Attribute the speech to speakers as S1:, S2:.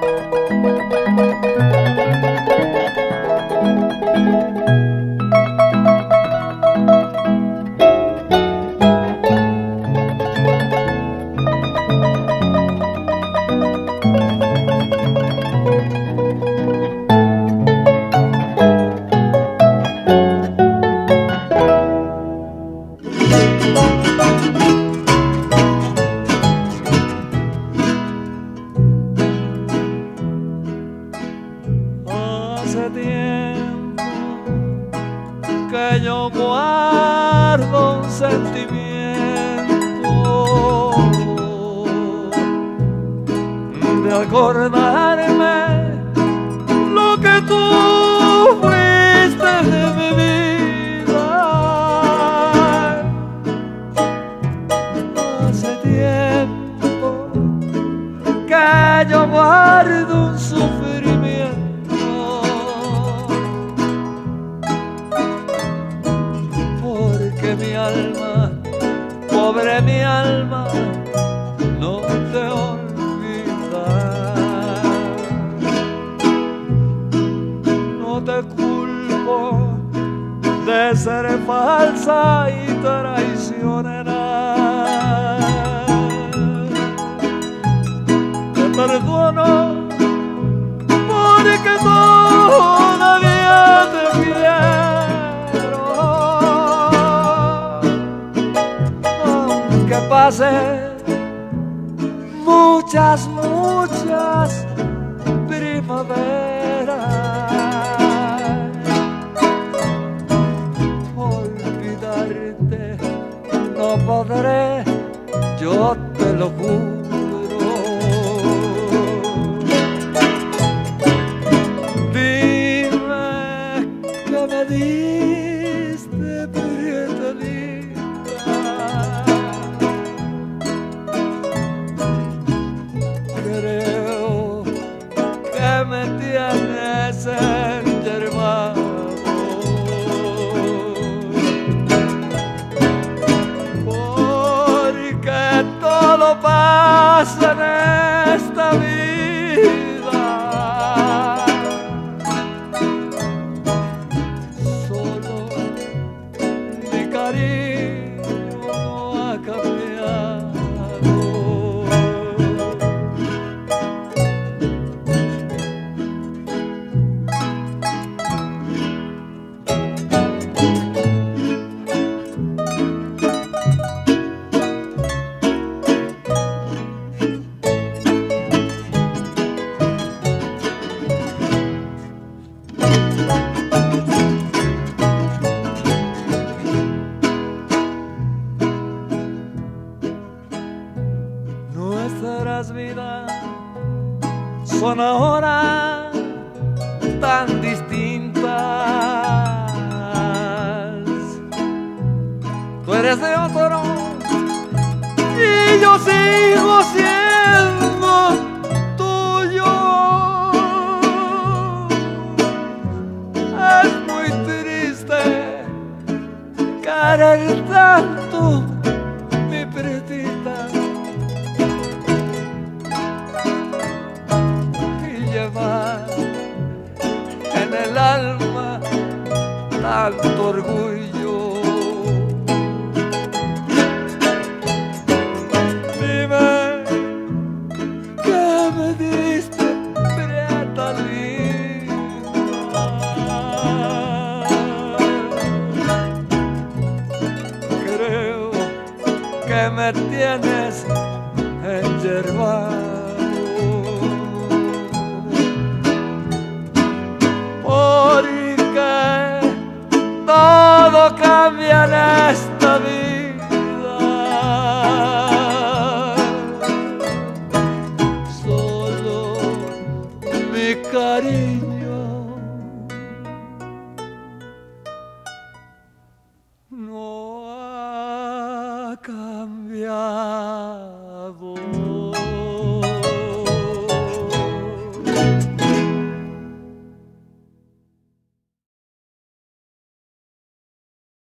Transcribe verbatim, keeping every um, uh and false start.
S1: Hace tiempo que yo guardo un sentimiento de acordarme lo que tú fuiste de mi vida. Hace tiempo que yo guardo un sufrimiento mi alma, pobre mi alma, no te olvida. No te culpo de ser falsa y traicionera. Te perdono porque todavía te quiero. Que pase muchas, muchas primaveras, olvidarte no podré, yo te lo juro. Dime que me diste, prieta linda, me tienes enjermado, porque todo pasa en esta vida, solo mi cariño no ha cambiado. Nuestras vidas son ahora tan distintas. Tú eres de otro y yo sigo siendo tuyo. Es muy triste querer tanto, mi pretita, en el alma tanto orgullo. Dime que me diste, prieta linda, creo que me tienes enjermado.